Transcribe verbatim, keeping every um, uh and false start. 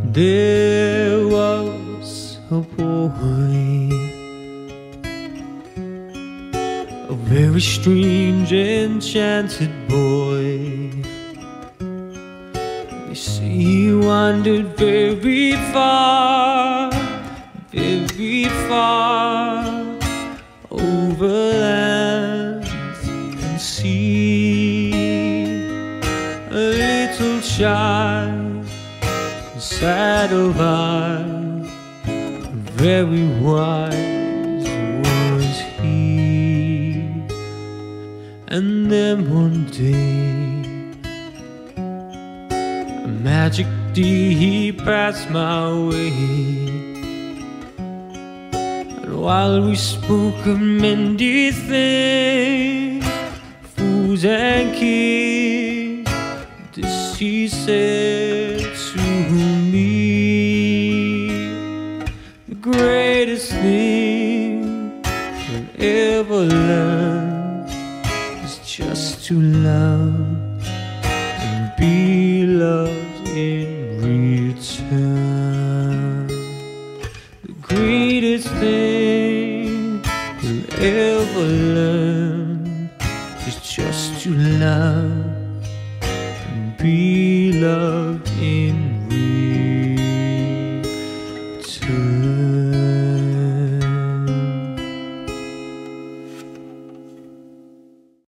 There was a boy, a very strange, enchanted boy. You see, he wandered very far, very far, over land and sea. A little child, sad of eye, very wise was he. And then one day, a magic deed passed my way, and while we spoke of many things, fools and kings, this he said to me: the greatest thing you'll ever learn is just to love and be loved in return. The greatest thing you'll ever learn is just to love and be loved in return.